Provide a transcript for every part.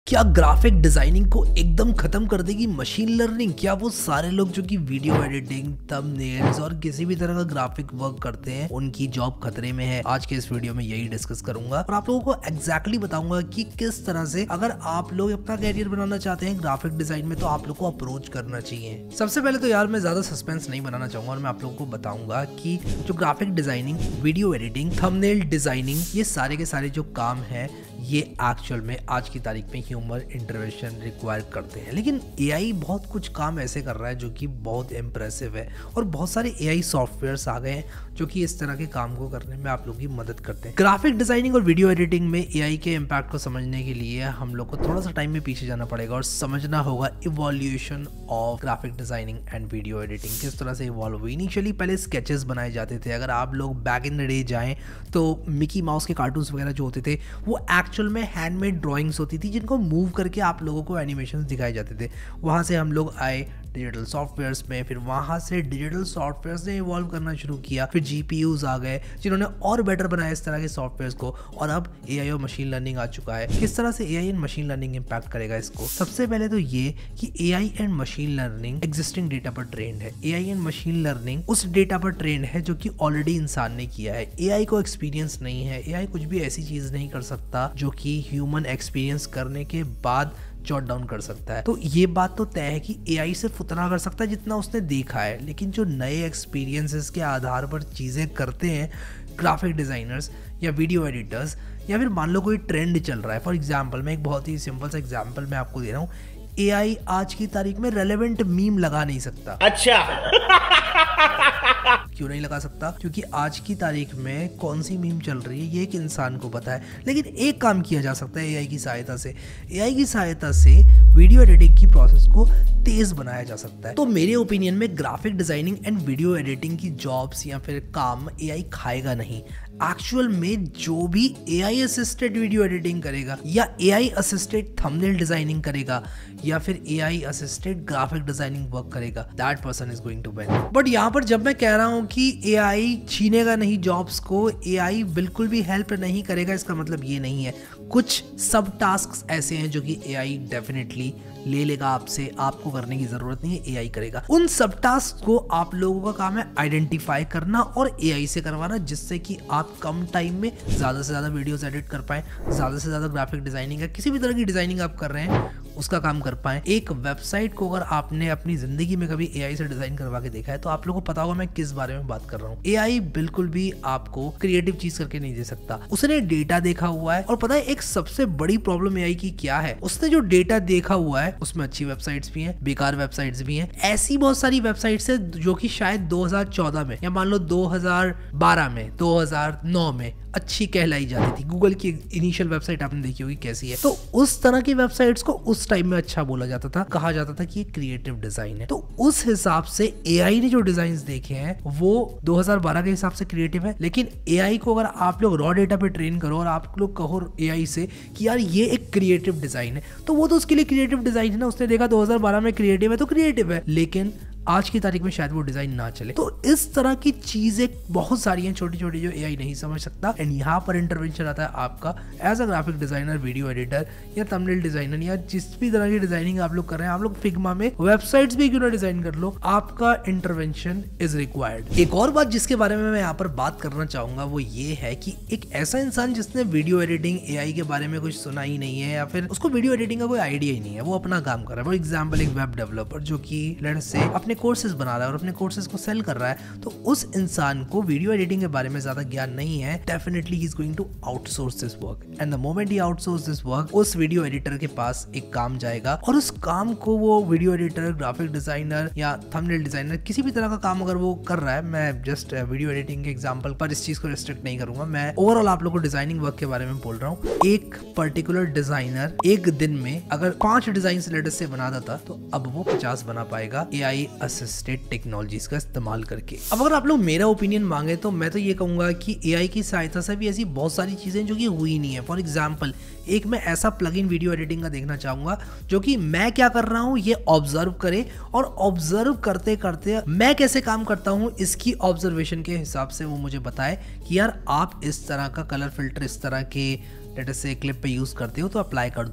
क्या graphic designing को एकदम खत्म कर देगी मशीन लर्निंग? क्या वो सारे लोग जो कि वीडियो एडिटिंग, थंबनेल्स और किसी भी तरह का ग्राफिक वर्क करते हैं उनकी जॉब खतरे में है? आज के इस वीडियो में यही डिस्कस करूंगा और आप लोगों को एग्जैक्टली बताऊंगा कि किस तरह से अगर आप लोग अपना कैरियर बनाना चाहते हैं ग्राफिक डिजाइन में तो आप लोग को अप्रोच करना चाहिए। सबसे पहले तो यार मैं ज्यादा सस्पेंस नहीं बनाना चाहूंगा और मैं आप लोगों को बताऊंगा कि जो graphic designing, video editing, thumbnail designing, ये सारे के सारे जो काम है ये एक्चुअल में आज की तारीख में ह्यूमन इंटरवेंशन रिक्वायर करते हैं। लेकिन एआई बहुत कुछ काम ऐसे कर रहा है जो कि बहुत इम्प्रेसिव है और बहुत सारे एआई सॉफ्टवेयर्स आ गए हैं जो कि इस तरह के काम को करने में आप लोगों की मदद करते हैं। ग्राफिक डिजाइनिंग और वीडियो एडिटिंग में एआई के इम्पैक्ट को समझने के लिए हम लोग को थोड़ा सा टाइम में पीछे जाना पड़ेगा और समझना होगा evolution of graphic designing and video editing किस तरह से इवॉल्व हुई। इनिशियली पहले स्केचेस बनाए जाते थे। अगर आप लोग बैक इन द डे जाएं तो मिकी माउस के कार्टून्स वगैरह जो होते थे वो एक्चुअल में हैंडमेड ड्राइंग्स होती थी जिनको मूव करके आप लोगों को एनिमेशंस दिखाए जाते थे। वहाँ से हम लोग आए डिजिटल सॉफ्टवेयर्स में, फिर वहाँ से डिजिटल सॉफ्टवेयर्स ने इवॉल्व करना शुरू किया, फिर जीपीयूज आ गए जिन्होंने और बेटर बनाया इस तरह के सॉफ्टवेयर्स को और अब एआई और मशीन लर्निंग आ चुका है। किस तरह से AI and machine learning impact करेगा इसको? सबसे पहले तो ये कि AI and machine learning existing data पर ट्रेंड है। एआई एंड मशीन लर्निंग उस डेटा पर ट्रेंड है जो कि ऑलरेडी इंसान ने किया है। एआई को एक्सपीरियंस नहीं है। एआई कुछ भी ऐसी चीज नहीं कर सकता जो कि ह्यूमन एक्सपीरियंस करने के बाद जॉट डाउन कर सकता है। तो ये बात तो तय है कि एआई सिर्फ उतना कर सकता है जितना उसने देखा है, लेकिन जो नए एक्सपीरियंसेस के आधार पर चीज़ें करते हैं ग्राफिक डिज़ाइनर्स या वीडियो एडिटर्स, या फिर मान लो कोई ट्रेंड चल रहा है। फॉर एग्जांपल मैं एक बहुत ही सिंपल सा एग्जांपल मैं आपको दे रहा हूँ। एआई आज की तारीख में रेलेवेंट मीम लगा नहीं सकता। अच्छा क्यों नहीं लगा सकता? क्योंकि आज की तारीख में कौन सी मीम चल रही है ये एक इंसान को पता है। लेकिन एक काम किया जा सकता है एआई की सहायता से। एआई की सहायता से वीडियो एडिटिंग की प्रोसेस को तेज बनाया जा सकता है। तो मेरे ओपिनियन में graphic designing and video editing की जॉब्स या फिर काम एआई खाएगा नहीं। एक्चुअल में जो भी एआई असिस्टेड वीडियो एडिटिंग करेगा या एआई असिस्टेड थंबनेल डिजाइनिंग करेगा या फिर AI assisted graphic designing work करेगा, that person is going to win. But यहाँ पर जब मैं कह रहा हूँ कि एआई छीनेगा नहीं जॉब्स को, एआई बिल्कुल भी हेल्प नहीं करेगा, इसका मतलब ये नहीं है। कुछ सब टास्क ऐसे हैं जो कि एआई डेफिनेटली ले लेगा आपसे, आपको करने की जरूरत नहीं है, एआई करेगा। उन सब टास्क को आप लोगों का काम है आइडेंटिफाई करना और एआई से करवाना, जिससे कि आप कम टाइम में ज्यादा से ज्यादा वीडियोस एडिट कर पाएं, ज्यादा से ज्यादा ग्राफिक डिजाइनिंग या किसी भी तरह की डिजाइनिंग आप कर रहे हैं उसका काम कर पाएं। एक वेबसाइट को अगर आपने अपनी जिंदगी में कभी एआई से डिजाइन करवा के देखा है तो आप लोगों को पता होगा मैं किस बारे में बात कर रहा हूँ। एआई बिल्कुल भी आपको क्रिएटिव चीज करके नहीं दे सकता। उसने डेटा देखा हुआ है और पता है एक सबसे बड़ी प्रॉब्लम एआई की क्या है? उसने जो डेटा देखा हुआ है उसमें अच्छी वेबसाइट्स भी हैं, बेकार वेबसाइट्स भी हैं। ऐसी बहुत सारी वेबसाइट्स है जो कि शायद 2014 में या मान लो 2012 में, 2009 में अच्छी कहलाई जाती थी। गूगल की इनिशियल वेबसाइट आपने देखी होगी कैसी है। तो उस तरह की वेबसाइट्स को उस टाइम में अच्छा बोला जाता था, कहा जाता था कि ये क्रिएटिव डिजाइन है। तो उस हिसाब से एआई ने जो डिजाइन देखे हैं वो 2012 के हिसाब से क्रिएटिव है। लेकिन एआई को अगर आप लोग रॉ डेटा पे ट्रेन करो और आप लोग कहो एआई से कि यार ये एक क्रिएटिव डिजाइन है, तो वो तो उसके लिए क्रिएटिव डिजाइन है ना। उसने देखा 2012 में क्रिएटिव है तो क्रिएटिव है, लेकिन आज की तारीख में शायद वो डिजाइन ना चले। तो इस तरह की चीजें बहुत सारी हैं छोटी छोटी जो एआई नहीं समझ सकता। एंड यहाँ पर इंटरवेंशन आता है आपका as a graphic designer, video editor या थंबनेल डिजाइनर या जिस भी तरह की डिजाइनिंग आप लोग कर रहे हैं। आप लोग फिग्मा में वेबसाइट्स भी क्यों ना डिजाइन कर लो, आपका इंटरवेंशन इज रिक्वायर्ड। एक और बात जिसके बारे में मैं यहाँ पर बात करना चाहूंगा वो ये है कि एक ऐसा इंसान जिसने वीडियो एडिटिंग एआई के बारे में कुछ सुना ही नहीं है या फिर उसको वीडियो एडिटिंग का कोई आइडिया ही नहीं है, वो अपना काम कर रहा है। फॉर एग्जाम्पल एक वेब डेवलपर जो कि लेट्स से अपने कोर्सेज बना रहा है और अपने कोर्सेज को सेल कर रहा है, तो उस इंसान को वीडियो एडिटिंग के बारे में ज्यादा ज्ञान नहीं है। Definitely he is going to outsource this work and the moment he outsource this work, उस वीडियो एडिटर के पास एक काम जाएगा और उस काम को वो वीडियो एडिटर, ग्राफिक डिजाइनर या थंबनेल डिजाइनर किसी भी तरह का काम अगर वो कर रहा है, मैं जस्ट वीडियो एडिटिंग के एग्जांपल पर इस चीज को रिस्ट्रिक्ट नहीं करूंगा, मैं ओवरऑल आप लोगों को डिजाइनिंग वर्क के बारे में बोल रहा हूँ। एक पर्टिकुलर डिजाइनर एक दिन में अगर 5 डिजाइन लेटेस्ट से बना देता तो अब वो 50 बना पाएगा एआई असिस्टेड टेक्नोलॉजीज का इस्तेमाल करके। अब अगर आप लोग मेरा ओपिनियन मांगे तो मैं तो ये कहूंगा कि एआई की सहायता से भी ऐसी बहुत सारी चीजें जो कि हुई नहीं है। फॉर एग्जांपल एक मैं ऐसा प्लगइन वीडियो एडिटिंग का देखना चाहूंगा जो कि मैं क्या कर रहा हूं ये ऑब्जर्व करे और ऑब्जर्व करते करते मैं कैसे काम करता हूं इसकी ऑब्जर्वेशन के हिसाब से वो मुझे बताए कि यार आप इस तरह का कलर फिल्टर इस तरह के लेट्स से क्लिप पे यूज करते हो तो अप्लाई कर दो।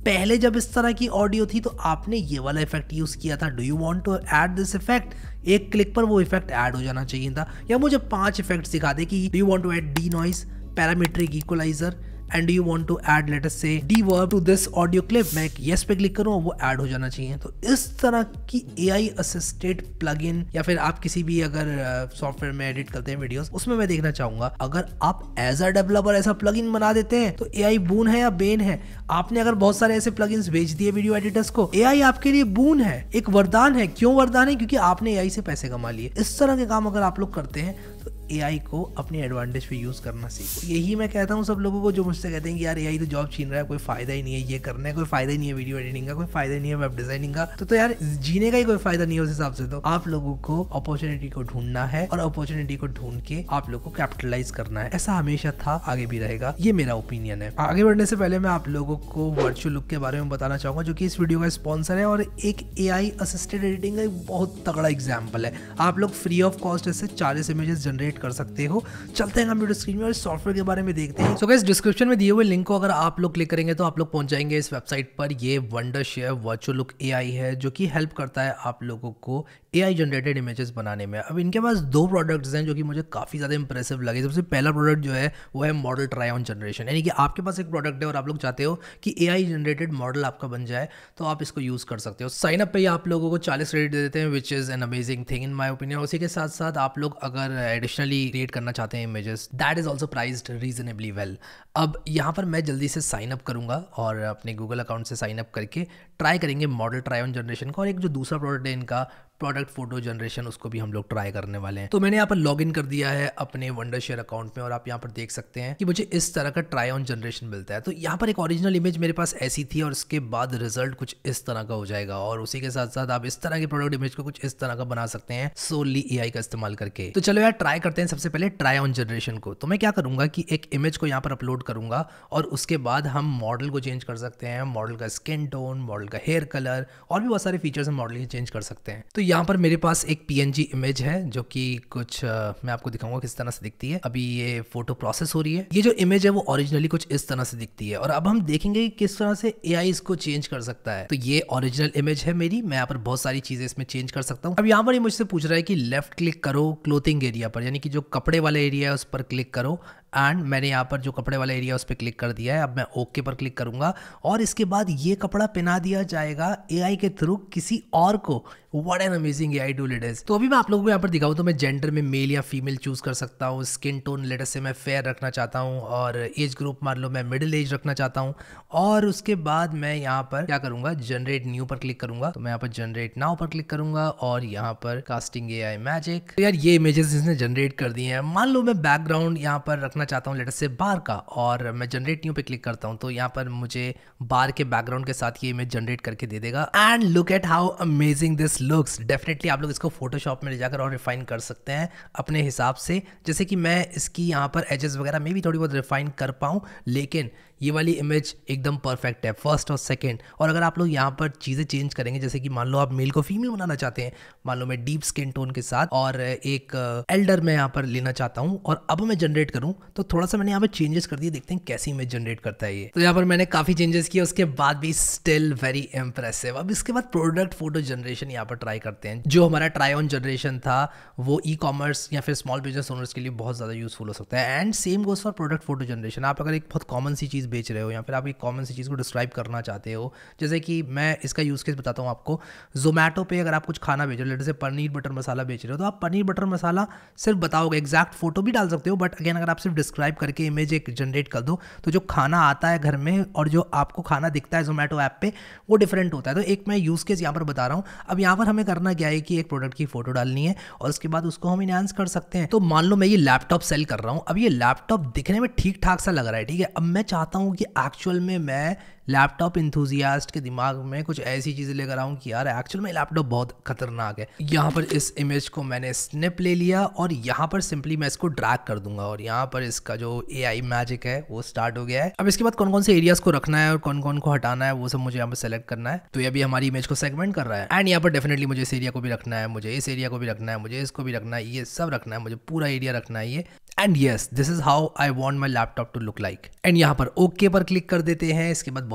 पहले जब इस तरह की ऑडियो थी तो आपने ये वाला इफेक्ट यूज किया था, do you want to add this effect, एक क्लिक पर वो इफेक्ट ऐड हो जाना चाहिए था। या मुझे 5 इफेक्ट दिखा दे कि do you want to add denoise, parametric equaliser and you want to add let us say reverb to this audio clip, मैं एक येस पे क्लिक करूँ वो ऐड हो जाना चाहिए। तो इस तरह की एआई असिस्टेड प्लगइन या फिर आप किसी भी अगर सॉफ्टवेयर में एडिट करते हैं वीडियोस, उसमें मैं देखना चाहूंगा अगर आप एज अ डेवलपर ऐसा प्लगइन बना देते हैं तो एआई बून है या बेन है। आपने अगर बहुत सारे ऐसे प्लगइन्स भेज दिए वीडियो एडिटर्स को, एआई आपके लिए बून है, एक वरदान है। क्यों वरदान है? क्योंकि आपने एआई से पैसे कमा लिए। इस तरह के काम अगर आप लोग करते हैं तो एआई को अपनी एडवांटेज पे यूज करना सीखो। यही मैं कहता हूँ सब लोगों को जो मुझसे कहते हैं कि यार एआई तो जॉब छीन रहा है, कोई फायदा ही नहीं है ये करने का, कोई फायदा ही नहीं है वीडियो एडिटिंग का, कोई फायदा ही नहीं है वेब डिजाइनिंग का, तो यार जीने का ही कोई फायदा नहीं है उस हिसाब से। तो आप लोगों को अपॉर्चुनिटी को ढूंढना है और अपॉर्चुनिटी को ढूंढ के आप लोगों को कैपिटलाइज करना है। ऐसा हमेशा था, आगे भी रहेगा, ये मेरा ओपिनियन है। आगे बढ़ने से पहले मैं आप लोगों को वर्चुअल लुक के बारे में बताना चाहूंगा जो कि इस वीडियो का स्पॉन्सर है और एक एआई असिस्टेड एडिटिंग का एक बहुत तगड़ा एग्जाम्पल है। आप लोग फ्री ऑफ कॉस्ट इससे 40 इमेजेस जनरेट कर सकते हो। चलते हैं कंप्यूटर स्क्रीन में और सॉफ्टवेयर के बारे में देखते हैं। सो गाइस, डिस्क्रिप्शन में दिए हुए लिंक को अगर आप लोग क्लिक करेंगे तो आप लोग पहुंच जाएंगे इस वेबसाइट पर। ये वंडरशेयर वर्चुअल लुक एआई है जो कि हेल्प करता है आप लोगों को एआई जनरेटेड इमेजेस बनाने में। अब इनके पास 2 प्रोडक्ट्स हैं जो कि मुझे काफ़ी ज़्यादा इंप्रेसिव लगे। सबसे पहला प्रोडक्ट जो है वो है मॉडल ट्राई ऑन जनरेशन, यानी कि आपके पास एक प्रोडक्ट है और आप लोग चाहते हो कि एआई जनरेटेड मॉडल आपका बन जाए तो आप इसको यूज़ कर सकते हो। साइन अप पे आप लोगों को 40 क्रेडिट दे देते हैं, which is an amazing thing in my opinion. उसी के साथ साथ आप लोग अगर एडिशनली क्रिएट करना चाहते हैं images, that is also priced reasonably well. अब यहाँ पर मैं जल्दी से साइन अप करूँगा और अपने गूगल अकाउंट से साइन अप करके ट्राई करेंगे मॉडल ट्राई ऑन जनरेशन का। और एक जो दूसरा प्रोडक्ट है इनका प्रोडक्ट फोटो जनरेशन, उसको भी हम लोग ट्राई करने वाले हैं। तो मैंने यहाँ पर लॉग इन कर दिया है अपने वंडरशेयर अकाउंट में और आप यहाँ पर देख सकते हैं कि मुझे इस तरह का ट्राई ऑन जनरेशन मिलता है। तो यहाँ पर एक ओरिजिनल इमेज मेरे पास ऐसी थी और उसके बाद रिजल्ट कुछ इस तरह का हो जाएगा। और उसी के साथ साथ आप इस तरह के प्रोडक्ट इमेज को कुछ इस तरह का बना सकते हैं सोली एआई का इस्तेमाल करके। तो चलो यार ट्राई करते हैं सबसे पहले ट्राई ऑन जनरेशन को। तो मैं क्या करूंगा कि एक इमेज को यहाँ पर अपलोड करूंगा और उसके बाद हम मॉडल को चेंज कर सकते हैं, मॉडल का स्किन टोन, मॉडल का हेयर कलर और भी बहुत सारे फीचर्स हम मॉडल के चेंज कर सकते हैं। तो यहाँ पर मेरे पास एक पीएनजी इमेज है जो कि कुछ मैं आपको दिखाऊंगा किस तरह से दिखती है। अभी ये फोटो प्रोसेस हो रही है। ये जो इमेज है वो ओरिजिनली कुछ इस तरह से दिखती है और अब हम देखेंगे किस तरह से एआई इसको चेंज कर सकता है। तो ये ओरिजिनल इमेज है मेरी, मैं यहाँ पर बहुत सारी चीजें इसमें चेंज कर सकता हूँ। अब यहाँ पर ये मुझसे पूछ रहा है कि लेफ्ट क्लिक करो क्लोथिंग एरिया पर, यानी कि जो कपड़े वाला एरिया है उस पर क्लिक करो। एंड मैंने यहाँ पर जो कपड़े वाला एरिया उस पर क्लिक कर दिया है। अब मैं ओके पर क्लिक करूंगा और इसके बाद ये कपड़ा पहना दिया जाएगा एआई के थ्रू किसी और को। What an amazing AI tool it is. तो अभी मैं आप लोगों को यहाँ पर दिखाऊं तो मैं जेंडर में मेल या फीमेल चूज कर सकता हूँ। स्किन टोन लेटर से मैं फेयर रखना चाहता हूँ और एज ग्रुप मान लो मैं मिडिल एज रखना चाहता हूँ। और उसके बाद मैं यहाँ पर क्या करूंगा, जनरेट न्यू पर क्लिक करूंगा। तो मैं यहाँ पर जनरेट नाउ पर क्लिक करूंगा और यहाँ पर कास्टिंग एआई मैजिक। तो यार ये इमेजेस इसने जनरेट कर दिए हैं। मान लो मैं बैकग्राउंड यहाँ पर रखना चाहता हूँ लेटर से बार का और मैं जनरेट न्यू पे क्लिक करता हूँ तो यहाँ पर मुझे बार के बैकग्राउंड के साथ ये इमेज जनरेट करके दे देगा। And look at how amazing this looks. Definitely आप लोग इसको फोटोशॉप में ले जाकर और रिफाइन कर सकते हैं अपने हिसाब से, जैसे कि मैं इसकी यहाँ पर एजेस वगैरह में भी थोड़ी बहुत रिफाइन कर पाऊँ। लेकिन ये वाली इमेज एकदम परफेक्ट है, फर्स्ट और सेकंड। और अगर आप लोग यहाँ पर चीज़ें चेंज करेंगे, जैसे कि मान लो आप मेल को फीमेल बनाना चाहते हैं, मान लो मैं डीप स्किन टोन के साथ और एक एल्डर में यहाँ पर लेना चाहता हूँ और अब मैं जनरेट करूँ तो थोड़ा सा मैंने यहाँ पर चेंजेस कर दिए। देखते हैं कैसी इमेज जनरेट करता है ये। तो यहाँ पर मैंने काफ़ी चेंजेस किए, उसके बाद भी स्टिल वेरी इंप्रेसिव। अब इसके बाद प्रोडक्ट फोटो जनरेशन यहाँ पर ट्राई करते हैं। जो हमारा ट्राई ऑन जनरेशन था वो ई कॉमर्स या फिर स्मॉल बिजनेस ओनर्स के लिए बहुत ज़्यादा यूजफुल हो सकता है। And same goes for product photo generation. आप अगर एक बहुत कॉमन सी चीज़ बेच रहे हो या फिर आप एक कॉमन सी चीज़ को डिस्क्राइब करना चाहते हो, जैसे कि मैं इसका यूज़ केस बताता हूँ आपको। जोमेटो पे अगर आप कुछ खाना बेच रहे हो, जैसे पनीर बटर मसाला बेच रहे हो, तो आप पनीर बटर मसाला सिर्फ बताओगे, एग्जैक्ट फोटो भी डाल सकते हो, बट अगेन अगर आप सिर्फ डिस्क्राइब करके इमेज एक जनरेट कर दो तो जो खाना आता है घर में और जो आपको खाना दिखता है जोमेटो ऐप पे वो डिफरेंट होता है। तो एक मैं यूज़ केस यहाँ पर बता रहा हूँ। अब यहाँ पर हमें करना क्या है कि एक प्रोडक्ट की फोटो डालनी है और उसके बाद उसको हम इनहांस कर सकते हैं। तो मान लो मैं ये लैपटॉप सेल कर रहा हूँ। अब ये लैपटॉप दिखने में ठीक ठाक सा लग रहा है, ठीक है। अब मैं चाहता हूँ कि एक्चुअल में मैं लैपटॉप इंथुजियास्ट के दिमाग में कुछ ऐसी चीज़ें लेकर आऊँ कि यार एक्चुअल में लैपटॉप बहुत खतरनाक है। यहाँ पर इस इमेज को मैंने स्निप ले लिया और यहाँ पर सिंपली मैं इसको ड्रैग कर दूंगा और यहाँ पर इसका जो एआई मैजिक है वो स्टार्ट हो गया है। अब इसके बाद कौन कौन से एरियाज को रखना है और कौन कौन को हटाना है वो सब मुझे यहाँ पर सेलेक्ट करना है। तो ये अभी हमारी इमेज को सेगमेंट कर रहा है एंड यहाँ पर डेफिनेटली मुझे इस एरिया को भी रखना है, मुझे इस एरिया को भी रखना है, मुझे इसको भी रखना है, ये सब रखना है, मुझे पूरा एरिया रखना है ये। And yes, this is how I want my laptop to look like. And यहाँ पर ओके पर क्लिक कर देते हैं। इसके बाद बहुत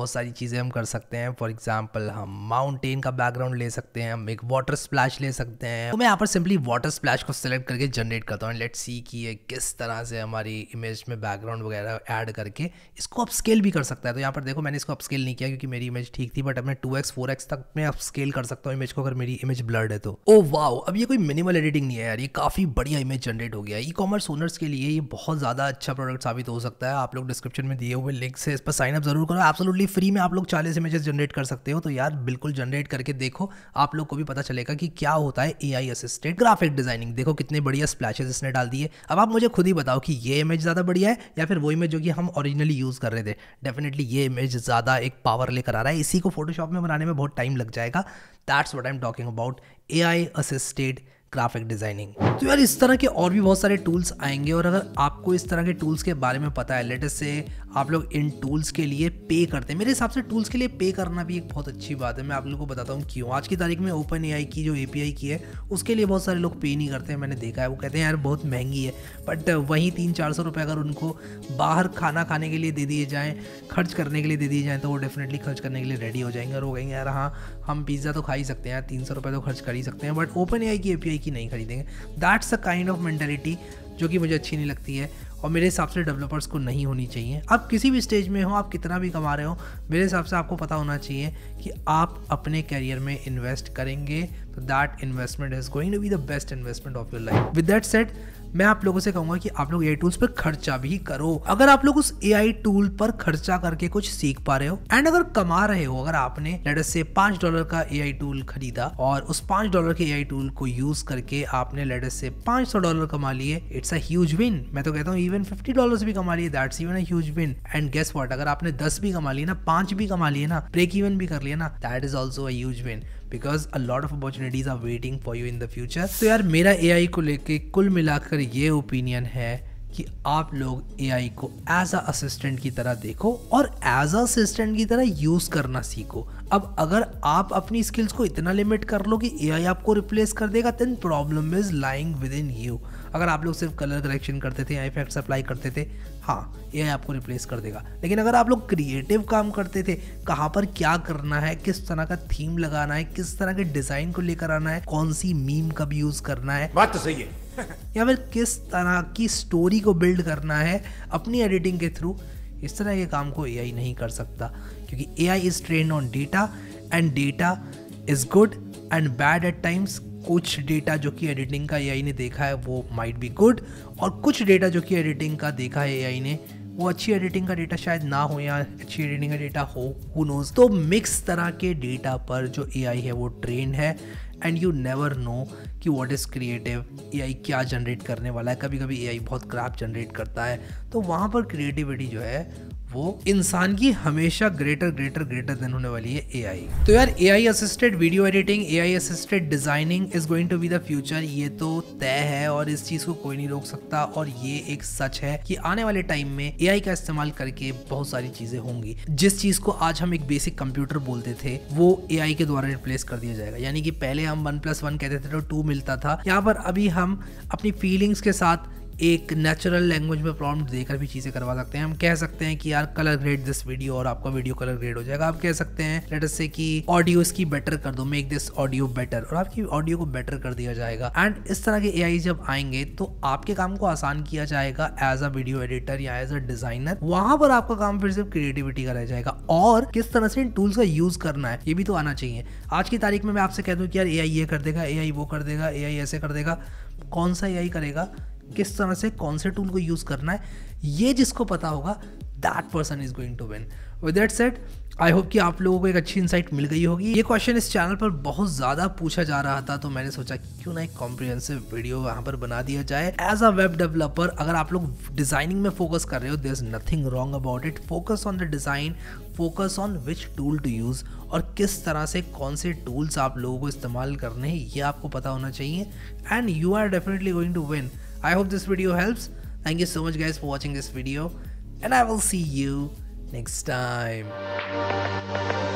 बहुत सारी चीज़ें हम कर सकते हैं। फॉर एग्जाम्पल हम माउंटेन का बैकग्राउंड ले सकते हैं, हम एक वाटर स्प्लैश ले सकते हैं। तो मैं यहाँ पर सिंपली वाटर स्प्लैश को सिलेक्ट करके जनरेट करता हूँ। लेट्स सी कि ये किस तरह से हमारी इमेज में बैकग्राउंड वगैरह ऐड करके इसको अपस्केल भी कर सकता है। तो यहाँ पर देखो मैंने इसको अपस्केल नहीं किया क्योंकि मेरी इमेज ठीक थी, बट अब मैं 2x 4x तक मैं अपस्केल कर सकता हूँ इमेज को अगर मेरी इमेज ब्लर्ड है तो। ओ वाओ, अब ये कोई मिनिमल एडिटिंग नहीं है यार, ये काफ़ी बढ़िया इमेज जनरेट हो गया। ई कॉमर्स ओनर्स के लिए ये बहुत ज़्यादा अच्छा प्रोडक्ट साबित हो सकता है। आप लोग डिस्क्रिप्शन में दिए हुए लिंक से इस पर साइन अप जरूर करो। एब्सोल्युटली फ्री में आप लोग 40 इमेजेस जनरेट कर सकते हो। तो यार बिल्कुल जनरेट करके देखो, आप लोग को भी पता चलेगा कि क्या होता है AI असिस्टेड ग्राफिक डिजाइनिंग। देखो कितने बढ़िया स्प्लैशेस इसने डाल दिए। अब आप मुझे खुद ही बताओ कि ये इमेज ज़्यादा बढ़िया है या फिर वो इमेज जो कि हम ओरिजिनली यूज़ कर रहे थे। डेफिनेटली ये इमेज ज़्यादा एक पावर लेकर आ रहा है। इसी को फोटोशॉप में बनाने में बहुत टाइम लग जाएगा। That's what I am talking about, AI assisted graphic designing. तो यार इस तरह के और भी बहुत सारे टूल्स आएंगे, और अगर आपको इस तरह के टूल्स के बारे में पता है, लेट अस से आप लोग इन टूल्स के लिए पे करते हैं। मेरे हिसाब से टूल्स के लिए पे करना भी एक बहुत अच्छी बात है। मैं आप लोगों को बताता हूँ क्यों। आज की तारीख में ओपन AI की जो API की है उसके लिए बहुत सारे लोग पे नहीं करते हैं। मैंने देखा है, वो कहते हैं यार बहुत महंगी है, बट वहीं 300-400 रुपये अगर उनको बाहर खाना खाने के लिए दे दिए जाएँ, खर्च करने के लिए दे दिए जाएँ, तो वो डेफिनेटली खर्च करने के लिए रेडी हो जाएंगे और वो कहेंगे यार हाँ हम पिज़्ज़ा तो खा ही सकते हैं यार, 300 रुपये तो खर्च कर ही सकते हैं, बट ओपन AI की API की नहीं खरीदेंगे। That's a kind of mentality जो कि मुझे अच्छी नहीं लगती है और मेरे हिसाब से डेवलपर्स को नहीं होनी चाहिए। आप किसी भी स्टेज में हो, आप कितना भी कमा रहे हो, मेरे हिसाब से आपको पता होना चाहिए कि आप अपने करियर में इन्वेस्ट करेंगे तो that investment is going to be the best investment of your life. With that said मैं आप लोगों से कहूंगा कि आप लोग AI टूल्स पर खर्चा भी करो। अगर आप लोग उस AI टूल पर खर्चा करके कुछ सीख पा रहे हो एंड अगर कमा रहे हो, अगर आपने लेट अस से $5 का AI टूल खरीदा और उस $5 के AI टूल को यूज करके आपने लेट अस से $500 कमा लिए, इट्स अ ह्यूज विन। मैं तो कहता हूँ इवन $50 भी कमा लिए, that's even a huge win. And guess what, अगर आपने 10 भी कमा लिए ना, 5 भी कमा लिए ना, ब्रेक इवन भी कर लिया ना, that is also a huge win, because a lot of opportunities are waiting for you in the future. तो यार मेरा AI को लेके कुल मिलाकर ये ओपिनियन है कि आप लोग AI को एज अ असिस्टेंट की तरह देखो और एज अ असिस्टेंट की तरह यूज करना सीखो। अब अगर आप अपनी स्किल्स को इतना लिमिट कर लो कि AI आपको रिप्लेस कर देगा, then problem is lying within you. अगर आप लोग सिर्फ कलर करेक्शन करते थे या इफेक्ट्स अप्लाई करते थे, हाँ AI आपको रिप्लेस कर देगा। लेकिन अगर आप लोग क्रिएटिव काम करते थे, कहाँ पर क्या करना है, किस तरह का थीम लगाना है, किस तरह के डिजाइन को लेकर आना है, कौन सी मीम कब यूज करना है, बात तो सही है या फिर किस तरह की स्टोरी को बिल्ड करना है अपनी एडिटिंग के थ्रू, इस तरह के काम को AI नहीं कर सकता, क्योंकि AI is trained on data and data is good and bad at times. कुछ डेटा जो कि एडिटिंग का AI ने देखा है वो माइट बी गुड, और कुछ डेटा जो कि एडिटिंग का देखा है AI ने वो अच्छी एडिटिंग का डेटा शायद ना हो या अच्छी एडिटिंग का डेटा हो, हु नोज। तो मिक्स तरह के डेटा पर जो AI है वो ट्रेन है एंड यू नेवर नो कि व्हाट इज़ क्रिएटिव, AI क्या जनरेट करने वाला है। कभी कभी AI बहुत क्रैप जनरेट करता है, तो वहाँ पर क्रिएटिविटी जो है वो इंसान की हमेशा ग्रेटर देन होने वाली है AI। तो यार AI assisted video editing, AI assisted designing is going to be the future, ये तो तय है और इस चीज को कोई नहीं रोक सकता। और ये एक सच है कि आने वाले टाइम में AI का इस्तेमाल करके बहुत सारी चीजें होंगी। जिस चीज को आज हम एक बेसिक कंप्यूटर बोलते थे वो AI के द्वारा रिप्लेस कर दिया जाएगा। यानी कि पहले हम 1+1 कहते थे तो 2 मिलता था, यहाँ पर अभी हम अपनी फीलिंग्स के साथ एक नेचुरल लैंग्वेज में प्रॉम्प्ट देकर भी चीज़ें करवा सकते हैं। हम कह सकते हैं कि यार कलर ग्रेड दिस वीडियो और आपका वीडियो कलर ग्रेड हो जाएगा। आप कह सकते हैं लेट अस से कि ऑडियो इसकी बेटर कर दो, मेक दिस ऑडियो बेटर, और आपकी ऑडियो को बेटर कर दिया जाएगा। एंड इस तरह के AI जब आएंगे तो आपके काम को आसान किया जाएगा एज अ वीडियो एडिटर या एज अ डिजाइनर। वहां पर आपका काम फिर सिर्फ क्रिएटिविटी का रह जाएगा और किस तरह से इन टूल्स का यूज करना है ये भी तो आना चाहिए। आज की तारीख में मैं आपसे कह दूं कि यार AI ये कर देगा, AI वो कर देगा, AI ऐसे कर देगा, कौन सा AI करेगा, किस तरह से कौन से टूल को यूज करना है, ये जिसको पता होगा that person is going to win. With that said I hope कि आप लोगों को एक अच्छी इंसाइट मिल गई होगी। ये क्वेश्चन इस चैनल पर बहुत ज़्यादा पूछा जा रहा था, तो मैंने सोचा क्यों ना एक कॉम्प्रिहेंसिव वीडियो यहाँ पर बना दिया जाए। एज अ वेब डेवलपर अगर आप लोग डिज़ाइनिंग में फोकस कर रहे हो, there is nothing wrong about it. Focus on the design, focus on which tool to use और किस तरह से कौन से टूल्स आप लोगों को इस्तेमाल करने हैं ये आपको पता होना चाहिए and you are definitely going to win. I hope this video helps. Thank you so much guys for watching this video and I will see you next time.